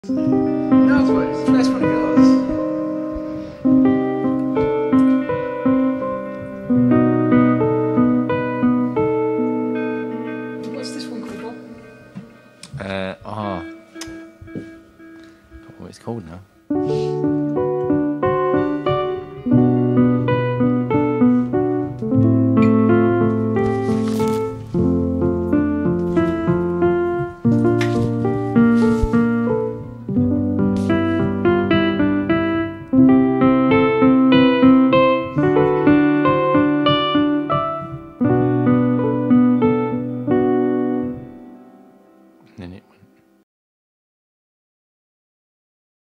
No, but it's the best one it goes. What's this one called, Bob? Oh, what it's called now.